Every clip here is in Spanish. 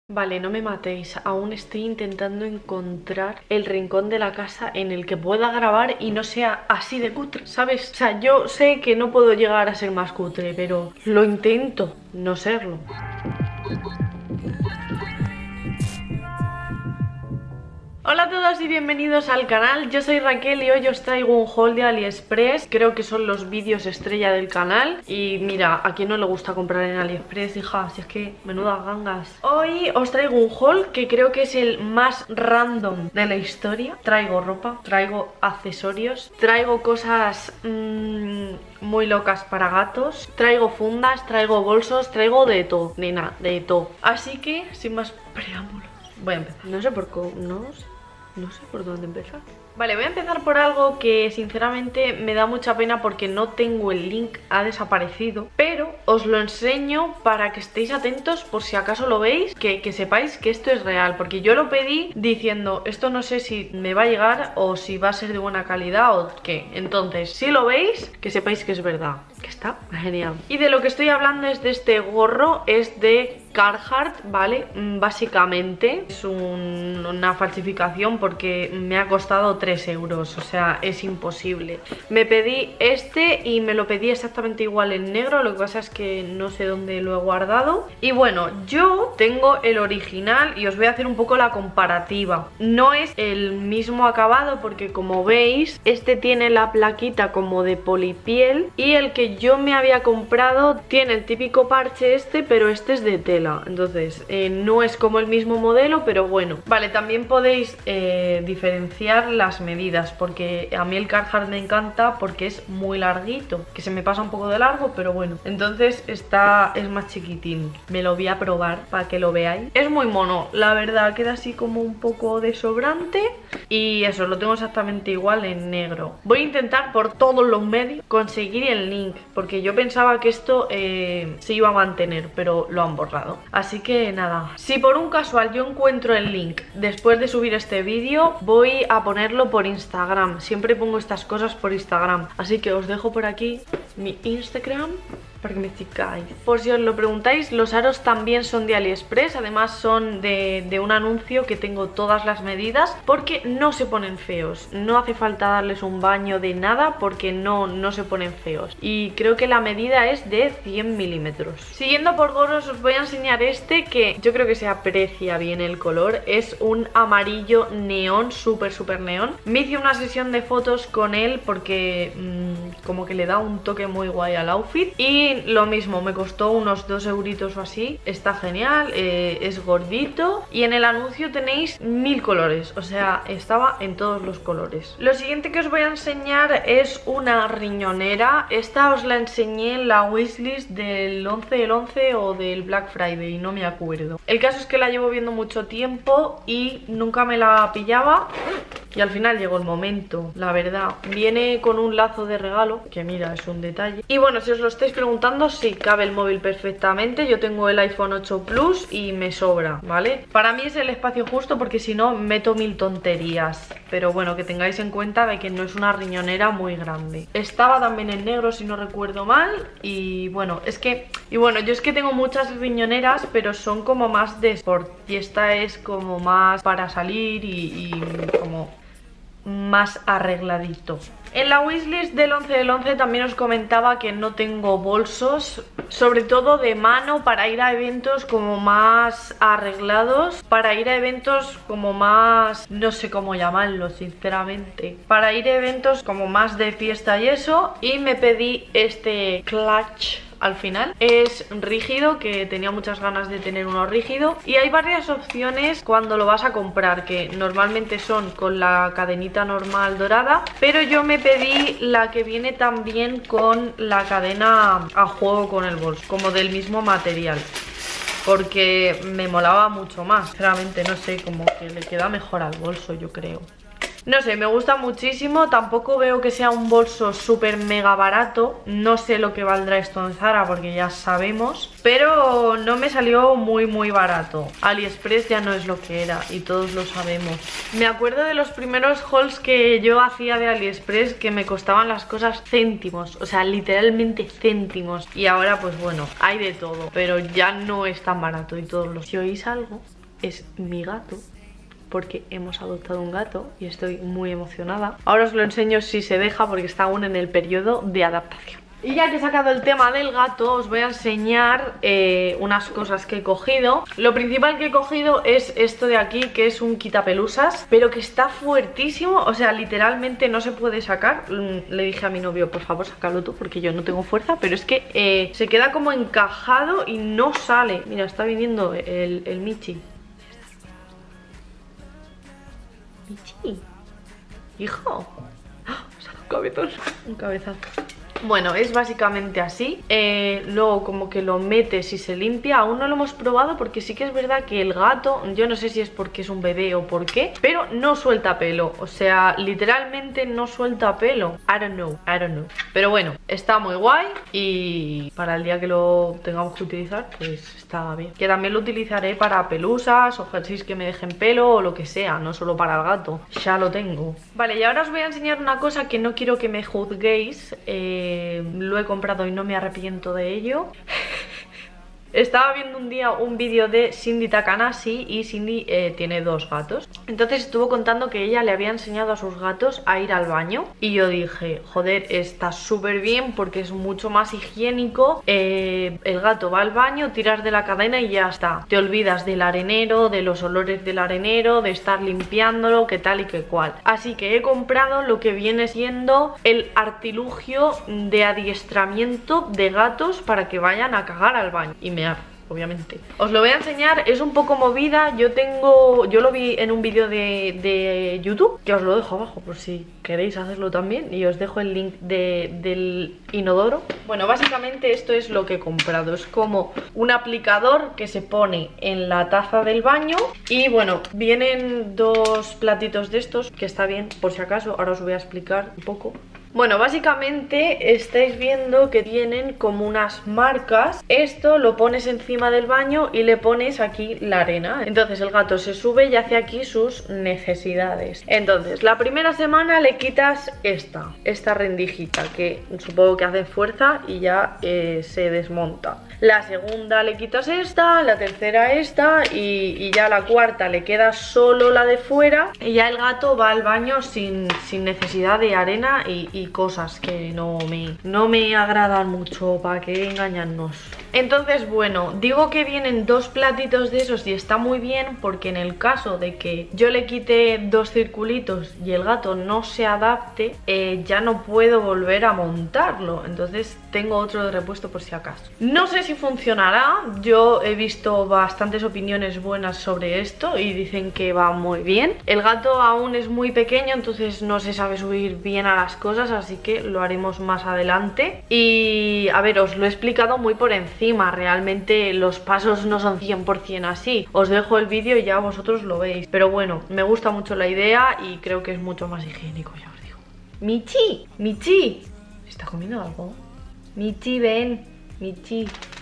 Vale, no me matéis, aún estoy intentando encontrar el rincón de la casa en el que pueda grabar y no sea así de cutre, ¿sabes? O sea, yo sé que no puedo llegar a ser más cutre, pero lo intento no serlo. Hola a todos y bienvenidos al canal, yo soy Raquel y hoy os traigo un haul de AliExpress. Creo que son los vídeos estrella del canal. Y mira, a quien no le gusta comprar en AliExpress, hija, si es que menudas gangas. Hoy os traigo un haul que creo que es el más random de la historia. Traigo ropa, traigo accesorios, traigo cosas muy locas para gatos, traigo fundas, traigo bolsos, traigo de todo, nena, de todo. Así que, sin más preámbulos, voy a empezar. No sé por dónde empezar. Vale, voy a empezar por algo que sinceramente me da mucha pena porque no tengo el link, ha desaparecido. Pero os lo enseño para que estéis atentos por si acaso lo veis, que sepáis que esto es real. Porque yo lo pedí diciendo, esto no sé si me va a llegar o si va a ser de buena calidad o qué. Entonces, si lo veis, que sepáis que es verdad, que está genial. Y de lo que estoy hablando es de este gorro, es de Carhartt, ¿vale? Básicamente es una falsificación porque me ha costado 3 euros, o sea, es imposible. Me pedí este y me lo pedí exactamente igual en negro, lo que pasa es que no sé dónde lo he guardado. Y bueno, yo tengo el original y os voy a hacer un poco la comparativa. No es el mismo acabado porque, como veis, este tiene la plaquita como de polipiel y el que yo me había comprado tiene el típico parche este, pero este es de tela. Entonces no es como el mismo modelo, pero bueno. Vale, también podéis diferenciar las medidas, porque a mí el Carhartt me encanta porque es muy larguito, que se me pasa un poco de largo, pero bueno. Entonces es más chiquitín. Me lo voy a probar para que lo veáis. Es muy mono, la verdad, queda así como un poco de sobrante. Y eso, lo tengo exactamente igual en negro. Voy a intentar por todos los medios conseguir el link, porque yo pensaba que esto se iba a mantener, pero lo han borrado. Así que nada, si por un casual yo encuentro el link después de subir este vídeo, voy a ponerlo por Instagram. Siempre pongo estas cosas por Instagram, así que os dejo por aquí mi Instagram para que me sigáis. Por si os lo preguntáis, los aros también son de AliExpress. Además son de un anuncio que tengo todas las medidas, porque no se ponen feos. No hace falta darles un baño de nada porque no se ponen feos. Y creo que la medida es de 100 milímetros. Siguiendo por gorros, os voy a enseñar este, que yo creo que se aprecia bien el color. Es un amarillo neón, súper neón. Me hice una sesión de fotos con él porque como que le da un toque muy guay al outfit. Y lo mismo, me costó unos 2 euritos o así. Está genial, es gordito. Y en el anuncio tenéis 1000 colores, o sea, estaba en todos los colores. Lo siguiente que os voy a enseñar es una riñonera. Esta os la enseñé en la wishlist del 11 del 11 o del Black Friday, no me acuerdo. El caso es que la llevo viendo mucho tiempo y nunca me la pillaba. Y al final llegó el momento, la verdad. Viene con un lazo de regalo, que mira, es un detalle. Y bueno, si os lo estáis preguntando, sí, cabe el móvil perfectamente. Yo tengo el iPhone 8 Plus y me sobra, ¿vale? Para mí es el espacio justo porque si no meto 1000 tonterías. Pero bueno, que tengáis en cuenta de que no es una riñonera muy grande. Estaba también en negro, si no recuerdo mal. Y bueno, yo es que tengo muchas riñoneras, pero son como más de sport. Y esta es como más para salir y como más arregladito. En la wishlist del 11 del 11 también os comentaba que no tengo bolsos, sobre todo de mano, para ir a eventos como más arreglados, para ir a eventos como más, no sé cómo llamarlo sinceramente, para ir a eventos como más de fiesta y eso. Y me pedí este clutch. Al final es rígido, que tenía muchas ganas de tener uno rígido. Y hay varias opciones cuando lo vas a comprar, que normalmente son con la cadenita normal dorada, pero yo me pedí la que viene también con la cadena a juego con el bolso, como del mismo material, porque me molaba mucho más. Sinceramente no sé, como que le queda mejor al bolso, yo creo. No sé, me gusta muchísimo. Tampoco veo que sea un bolso súper mega barato. No sé lo que valdrá esto en Zara porque ya sabemos, pero no me salió muy barato. AliExpress ya no es lo que era y todos lo sabemos. Me acuerdo de los primeros hauls que yo hacía de AliExpress, que me costaban las cosas céntimos, o sea, literalmente céntimos. Y ahora pues bueno, hay de todo, pero ya no es tan barato y todos los... Si oís algo, es mi gato, porque hemos adoptado un gato y estoy muy emocionada. Ahora os lo enseño si se deja, porque está aún en el periodo de adaptación. Y ya que he sacado el tema del gato, os voy a enseñar unas cosas que he cogido. Lo principal que he cogido es esto de aquí, que es un quitapelusas, pero que está fuertísimo. O sea, literalmente no se puede sacar. Le dije a mi novio, por favor, sácalo tú, porque yo no tengo fuerza. Pero es que se queda como encajado y no sale. Mira, está viniendo el Michi. Michi, hijo. ¡Ah! O sea, un cabezón, un cabezazo. Bueno, es básicamente así. Luego como que lo metes y se limpia. Aún no lo hemos probado porque sí que es verdad que el gato, yo no sé si es porque es un bebé o por qué, pero no suelta pelo. O sea, literalmente no suelta pelo. I don't know. Pero bueno, está muy guay. Y para el día que lo tengamos que utilizar, pues está bien. Que también lo utilizaré para pelusas o jerseys que me dejen pelo o lo que sea, no solo para el gato. Ya lo tengo. Vale, y ahora os voy a enseñar una cosa que no quiero que me juzguéis. Lo he comprado y no me arrepiento de ello. Estaba viendo un día un vídeo de Cindy Takanashi y Cindy tiene 2 gatos. Entonces estuvo contando que ella le había enseñado a sus gatos a ir al baño. Y yo dije, joder, está súper bien porque es mucho más higiénico. El gato va al baño, tiras de la cadena y ya está. Te olvidas del arenero, de los olores del arenero, de estar limpiándolo, que tal y que cual. Así que he comprado lo que viene siendo el artilugio de adiestramiento de gatos para que vayan a cagar al baño y mear, obviamente. Os lo voy a enseñar, es un poco movida. Yo lo vi en un vídeo de YouTube, que os lo dejo abajo por si queréis hacerlo también, y os dejo el link del inodoro. Bueno, básicamente esto es lo que he comprado. Es como un aplicador que se pone en la taza del baño. Y bueno, vienen 2 platitos de estos, que está bien por si acaso. Ahora os voy a explicar un poco. Bueno, básicamente estáis viendo que tienen como unas marcas. Esto lo pones encima del baño y le pones aquí la arena. Entonces el gato se sube y hace aquí sus necesidades. Entonces la primera semana le quitas esta rendijita, que supongo que hace fuerza y ya se desmonta. La segunda le quitas esta, la tercera esta y ya la cuarta le queda solo la de fuera. Y ya el gato va al baño sin necesidad de arena y cosas que no me agradan mucho, para que engañarnos. Entonces bueno, digo que vienen 2 platitos de esos y está muy bien, porque en el caso de que yo le quite 2 circulitos y el gato no se adapte, ya no puedo volver a montarlo. Entonces tengo otro de repuesto por si acaso. No sé si funcionará. Yo he visto bastantes opiniones buenas sobre esto y dicen que va muy bien. El gato aún es muy pequeño, entonces no se sabe subir bien a las cosas, así que lo haremos más adelante. Y a ver, os lo he explicado muy por encima. Realmente los pasos no son 100% así. Os dejo el vídeo y ya vosotros lo veis. Pero bueno, me gusta mucho la idea y creo que es mucho más higiénico, ya os digo. Michi, Michi, ¿está comiendo algo? Michi, ven. Michi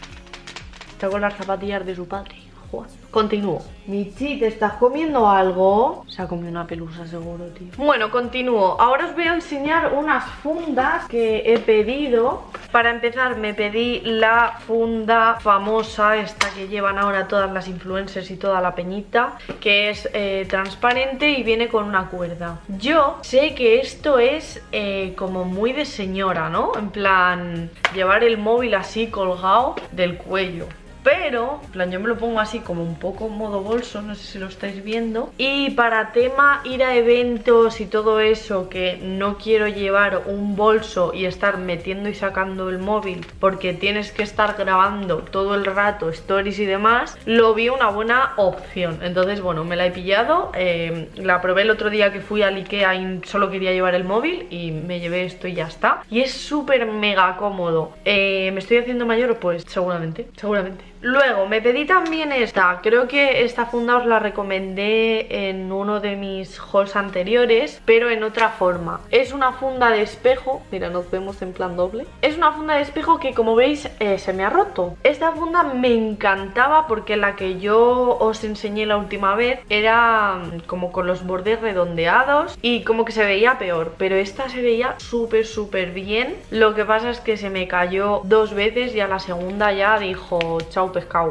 está con las zapatillas de su padre. Juan. Continúo. Michi, ¿te estás comiendo algo? Se ha comido una pelusa seguro, tío. Bueno, continúo. Ahora os voy a enseñar unas fundas que he pedido. Para empezar, me pedí la funda famosa, esta que llevan ahora todas las influencers y toda la peñita, que es transparente y viene con una cuerda. Yo sé que esto es como muy de señora, ¿no? En plan, llevar el móvil así colgado del cuello. Pero, en plan, yo me lo pongo así como un poco modo bolso, no sé si lo estáis viendo. Y para tema ir a eventos y todo eso, que no quiero llevar un bolso y estar metiendo y sacando el móvil, porque tienes que estar grabando todo el rato stories y demás, lo vi una buena opción. Entonces, bueno, me la he pillado. La probé el otro día que fui al Ikea y solo quería llevar el móvil y me llevé esto y ya está. Y es súper mega cómodo. ¿Me estoy haciendo mayor? Pues seguramente. Luego me pedí también esta. Creo que esta funda os la recomendé en uno de mis hauls anteriores, pero en otra forma. Es una funda de espejo. Mira, nos vemos en plan doble. Es una funda de espejo que, como veis, se me ha roto. Esta funda me encantaba porque la que yo os enseñé la última vez era como con los bordes redondeados y como que se veía peor, pero esta se veía súper bien. Lo que pasa es que se me cayó 2 veces y a la segunda ya dijo chao pescado.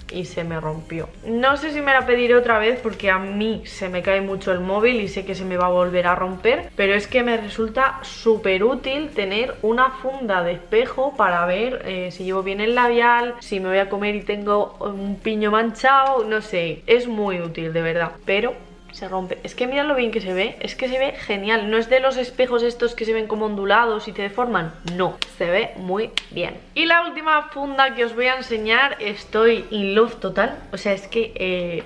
y se me rompió. No sé si me la pediré otra vez porque a mí se me cae mucho el móvil y sé que se me va a volver a romper, pero es que me resulta súper útil tener una funda de espejo para ver si llevo bien el labial, si me voy a comer y tengo un piño manchado, no sé, es muy útil de verdad, pero se rompe. Es que mira lo bien que se ve, es que se ve genial. No es de los espejos estos que se ven como ondulados y te deforman, no, se ve muy bien. Y la última funda que os voy a enseñar, estoy in love total, o sea, es que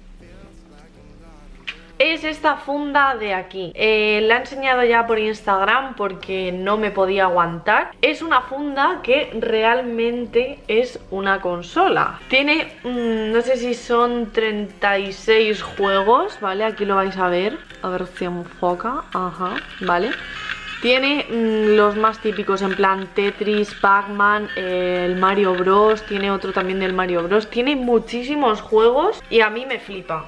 es esta funda de aquí. La he enseñado ya por Instagram porque no me podía aguantar. Es una funda que realmente es una consola. Tiene, no sé si son 36 juegos, ¿vale? Aquí lo vais a ver si enfoca. Ajá, ¿vale? Tiene los más típicos, en plan Tetris, Pac-Man, el Mario Bros. Tiene otro también del Mario Bros. Tiene muchísimos juegos y a mí me flipa.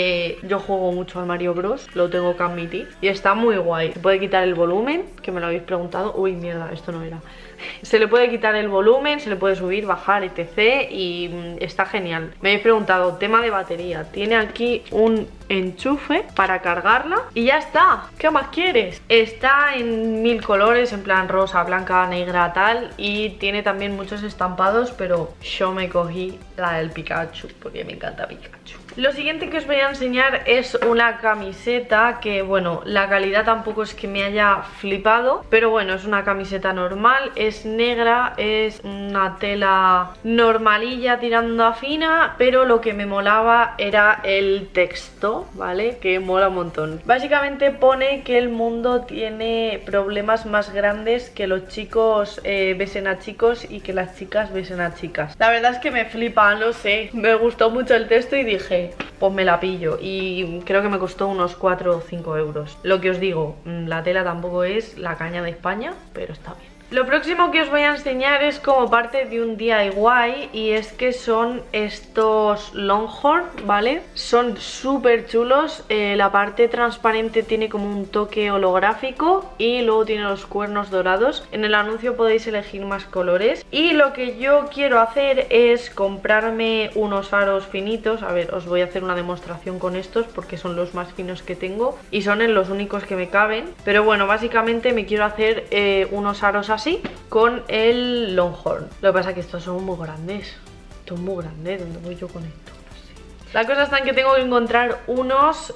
Yo juego mucho al Mario Bros, lo tengo que admitir. Y está muy guay. Se puede quitar el volumen, que me lo habéis preguntado. Uy, mierda, esto no era. Se le puede quitar el volumen, se le puede subir, bajar, etc. Y está genial. Me habéis preguntado, tema de batería. Tiene aquí un enchufe para cargarla y ya está. ¿Qué más quieres? Está en 1000 colores, en plan rosa, blanca, negra, tal. Y tiene también muchos estampados, pero yo me cogí la del Pikachu porque me encanta Pikachu. Lo siguiente que os voy a enseñar es una camiseta que, bueno, la calidad tampoco es que me haya flipado, pero bueno, es una camiseta normal, es negra, es una tela normalilla tirando a fina, pero lo que me molaba era el texto, ¿vale? Que mola un montón. Básicamente pone que el mundo tiene problemas más grandes, que los chicos besen a chicos y que las chicas besen a chicas. La verdad es que me flipa, no sé, me gustó mucho el texto y dije, pues me la pillo, y creo que me costó unos 4 o 5 euros. Lo que os digo, la tela tampoco es la caña de España, pero está bien. Lo próximo que os voy a enseñar es como parte de un DIY y es que son estos Longhorn, ¿vale? Son súper chulos, la parte transparente tiene como un toque holográfico y luego tiene los cuernos dorados. En el anuncio podéis elegir más colores y lo que yo quiero hacer es comprarme unos aros finitos. A ver, os voy a hacer una demostración con estos porque son los más finos que tengo y son los únicos que me caben, pero bueno, básicamente me quiero hacer unos aros así con el Longhorn. Lo que pasa es que estos son muy grandes. Esto es muy grande. ¿Dónde voy yo con esto? No sé. La cosa está en que tengo que encontrar unos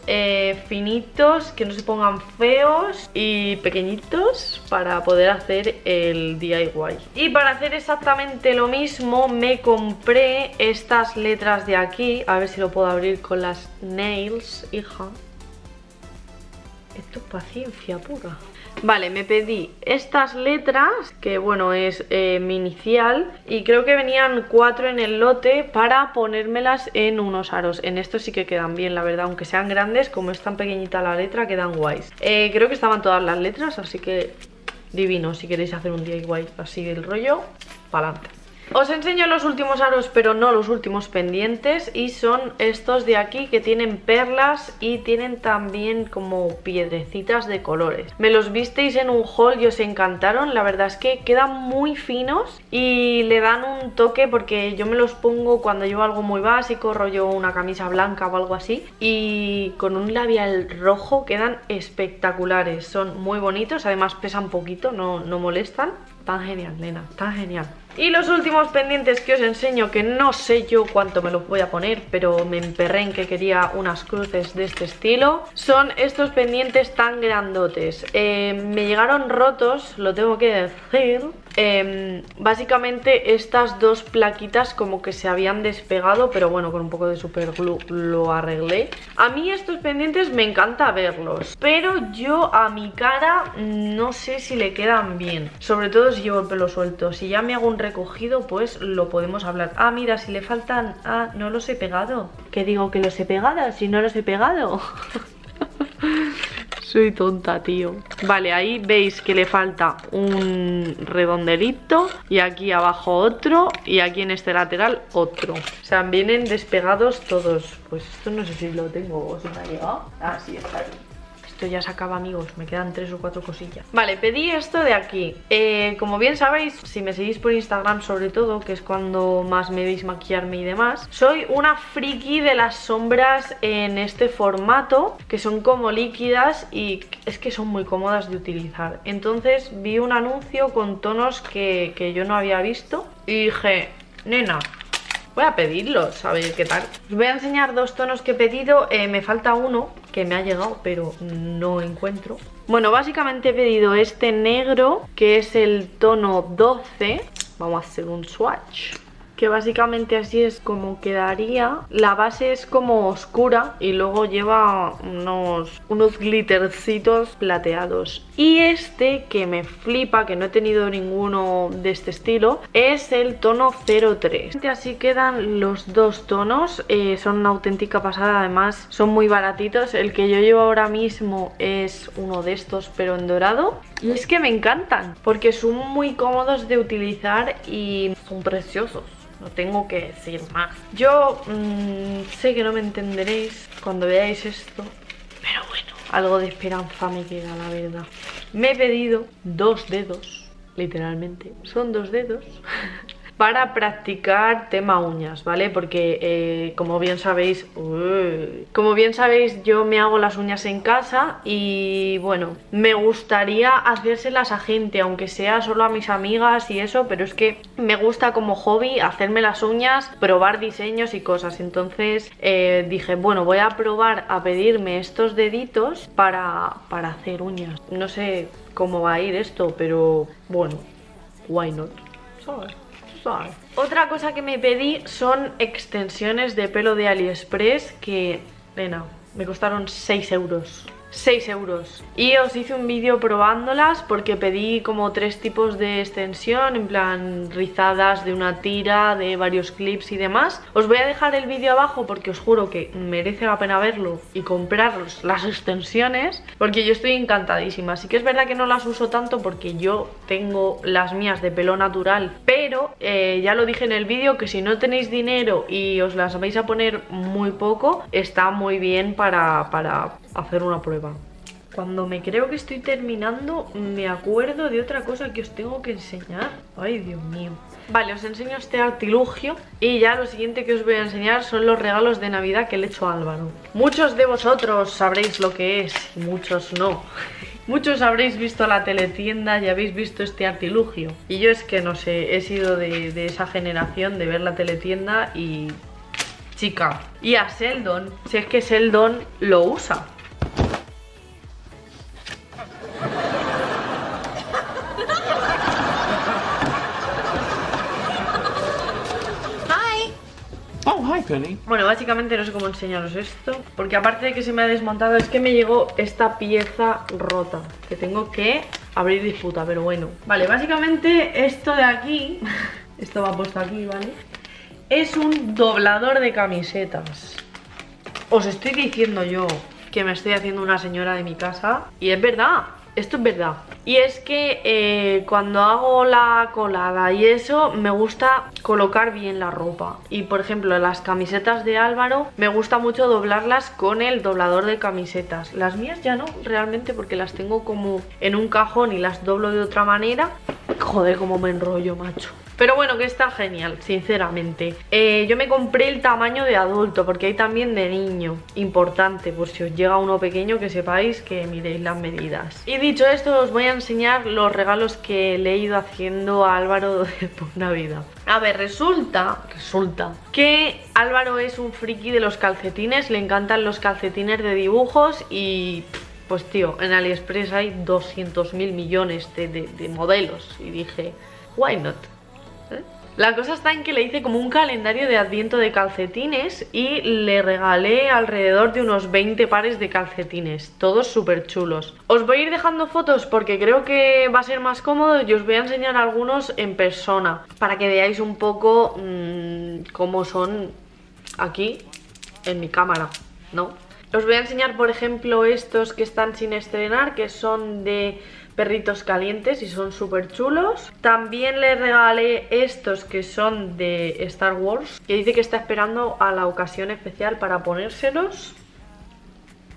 finitos que no se pongan feos y pequeñitos para poder hacer el DIY. Y para hacer exactamente lo mismo me compré estas letras de aquí. A ver si lo puedo abrir con las nails, hija. Esto es paciencia pura. Vale, me pedí estas letras, que bueno, es mi inicial, y creo que venían 4 en el lote para ponérmelas en unos aros. En estos sí que quedan bien, la verdad, aunque sean grandes, como es tan pequeñita la letra, quedan guays. Creo que estaban todas las letras, así que divino. Si queréis hacer un DIY así del rollo, pa'lante. Os enseño los últimos aros, pero no los últimos pendientes, y son estos de aquí que tienen perlas y tienen también como piedrecitas de colores. Me los visteis en un haul y os encantaron, la verdad es que quedan muy finos y le dan un toque porque yo me los pongo cuando llevo algo muy básico, rollo una camisa blanca o algo así, y con un labial rojo quedan espectaculares, son muy bonitos, además pesan poquito, no molestan. Tan genial, nena, tan genial. Y los últimos pendientes que os enseño, que no sé yo cuánto me los voy a poner, pero me emperré en que quería unas cruces de este estilo, son estos pendientes tan grandotes. Me llegaron rotos, lo tengo que decir. Básicamente estas dos plaquitas como que se habían despegado, pero bueno, con un poco de super glue lo arreglé. A mí estos pendientes me encanta verlos, pero yo a mi cara no sé si le quedan bien, sobre todo si llevo el pelo suelto. Si ya me hago un recogido, pues lo podemos hablar. Ah, mira, si le faltan... Ah, no los he pegado. ¿Qué digo? ¿Que los he pegado? Si no los he pegado. Soy tonta, tío. Vale, ahí veis que le falta un redondelito y aquí abajo otro y aquí en este lateral otro. O sea, vienen despegados todos. Pues esto no sé si lo tengo o si me ha llegado. Ah, sí, está ahí. esto ya se acaba, amigos. Me quedan 3 o 4 cosillas. Vale, pedí esto de aquí. Como bien sabéis, si me seguís por Instagram sobre todo, que es cuando más me veis maquillarme y demás, soy una friki de las sombras en este formato, que son como líquidas y es que son muy cómodas de utilizar. Entonces vi un anuncio con tonos que yo no había visto y dije, nena, voy a pedirlos, a ver qué tal. Os voy a enseñar 2 tonos que he pedido. Me falta uno que me ha llegado, pero no encuentro. Bueno, básicamente he pedido este negro, que es el tono 12. Vamos a hacer un swatch. Que básicamente así es como quedaría. La base es como oscura y luego lleva unos glittercitos plateados. Y este que me flipa, que no he tenido ninguno de este estilo, es el tono 03. Así quedan los 2 tonos. Son una auténtica pasada, además son muy baratitos. El que yo llevo ahora mismo es uno de estos, pero en dorado. Y es que me encantan porque son muy cómodos de utilizar y son preciosos. No tengo que decir más. Yo sé que no me entenderéis cuando veáis esto, pero bueno, algo de esperanza me queda, la verdad. Me he pedido 2 dedos, literalmente, son 2 dedos, para practicar tema uñas, ¿vale? Porque como bien sabéis, yo me hago las uñas en casa y bueno, me gustaría hacérselas a gente, aunque sea solo a mis amigas y eso, pero es que me gusta como hobby hacerme las uñas, probar diseños y cosas. Entonces dije, bueno, voy a probar a pedirme estos deditos para hacer uñas. No sé cómo va a ir esto, pero bueno, why not, ¿sabes? Otra cosa que me pedí son extensiones de pelo de AliExpress que, nena, me costaron 6 euros. 6 euros. Y os hice un vídeo probándolas porque pedí como 3 tipos de extensión, en plan rizadas de una tira, de varios clips y demás. Os voy a dejar el vídeo abajo porque os juro que merece la pena verlo y compraros las extensiones, porque yo estoy encantadísima. Así que es verdad que no las uso tanto porque yo tengo las mías de pelo natural, pero ya lo dije en el vídeo que si no tenéis dinero y os las vais a poner muy poco, está muy bien para hacer una prueba. Cuando me creo que estoy terminando, me acuerdo de otra cosa que os tengo que enseñar. Ay, Dios mío. Vale, os enseño este artilugio y ya lo siguiente que os voy a enseñar son los regalos de Navidad que le he hecho a Álvaro. Muchos de vosotros sabréis lo que es, muchos no. Muchos habréis visto la teletienda y habéis visto este artilugio. Y yo es que no sé, he sido de esa generación de ver la teletienda y... chica. Y a Sheldon, si es que Sheldon lo usa. Hi, Penny. Bueno, básicamente no sé cómo enseñaros esto, porque aparte de que se me ha desmontado, es que me llegó esta pieza rota que tengo que abrir disputa, pero bueno. Vale, básicamente esto de aquí, esto va puesto aquí, ¿vale? Es un doblador de camisetas. Os estoy diciendo yo que me estoy haciendo una señora de mi casa y es verdad. Esto es verdad. Y es que cuando hago la colada y eso, me gusta colocar bien la ropa. Y por ejemplo, las camisetas de Álvaro, me gusta mucho doblarlas con el doblador de camisetas. Las mías ya no, realmente, porque las tengo como en un cajón y las doblo de otra manera. Joder, cómo me enrollo, macho. Pero bueno, que está genial, sinceramente. Yo me compré el tamaño de adulto, porque hay también de niño. Importante, por si os llega uno pequeño, que sepáis que miréis las medidas. Y dicho esto, os voy a enseñar los regalos que le he ido haciendo a Álvaro por Navidad. A ver, resulta que Álvaro es un friki de los calcetines. Le encantan los calcetines de dibujos y... pues tío, en AliExpress hay 200.000 millones de modelos. Y dije, why not? La cosa está en que le hice como un calendario de adviento de calcetines y le regalé alrededor de unos 20 pares de calcetines, todos súper chulos. Os voy a ir dejando fotos porque creo que va a ser más cómodo y os voy a enseñar algunos en persona para que veáis un poco cómo son aquí en mi cámara, ¿no? Os voy a enseñar, por ejemplo, estos que están sin estrenar, que son de perritos calientes y son súper chulos. También le regalé estos que son de Star Wars, que dice que está esperando a la ocasión especial para ponérselos.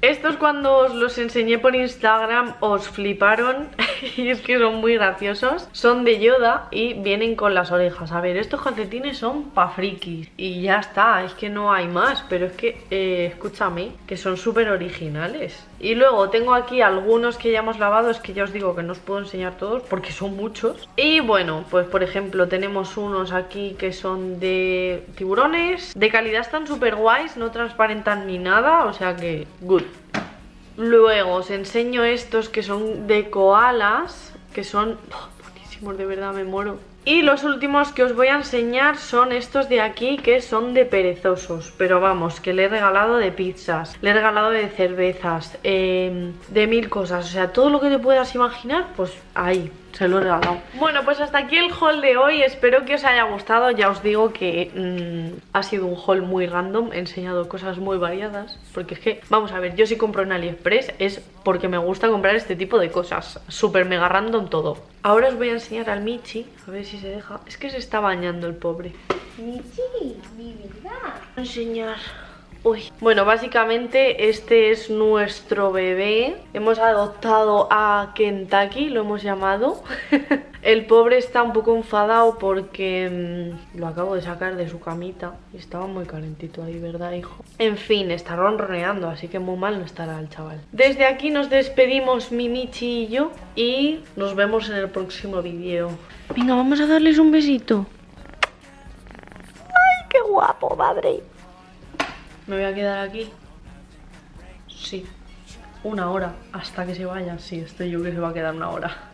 Estos cuando os los enseñé por Instagram os fliparon y es que son muy graciosos. Son de Yoda y vienen con las orejas. A ver, estos calcetines son pa' frikis y ya está, es que no hay más. Pero es que, escúchame, que son súper originales. Y luego tengo aquí algunos que ya hemos lavado. Es que ya os digo que no os puedo enseñar todos porque son muchos. Y bueno, pues por ejemplo tenemos unos aquí que son de tiburones. De calidad están súper guays, no transparentan ni nada, o sea que good. Luego os enseño estos que son de koalas, que son buenísimos, de verdad me muero. Y los últimos que os voy a enseñar son estos de aquí, que son de perezosos. Pero vamos, que le he regalado de pizzas, le he regalado de cervezas, de mil cosas. O sea, todo lo que te puedas imaginar, pues ahí, se lo he regalado. Bueno, pues hasta aquí el haul de hoy. Espero que os haya gustado. Ya os digo que ha sido un haul muy random. He enseñado cosas muy variadas. Porque es que, vamos a ver, yo si compro en AliExpress es porque me gusta comprar este tipo de cosas. Súper mega random todo. Ahora os voy a enseñar al Michi. A ver si se deja. Es que se está bañando el pobre. Michi, mi vida. Voy a enseñar. Uy. Bueno, básicamente este es nuestro bebé. Hemos adoptado a Kentucky, lo hemos llamado. El pobre está un poco enfadado porque lo acabo de sacar de su camita y estaba muy calentito ahí, ¿verdad, hijo? En fin, está ronroneando, así que muy mal no estará el chaval. Desde aquí nos despedimos mi Michi y yo y nos vemos en el próximo vídeo. Venga, vamos a darles un besito. ¡Ay, qué guapo, madre! ¿Me voy a quedar aquí? Sí. 1 hora. Hasta que se vayan. Sí, estoy yo que se va a quedar 1 hora.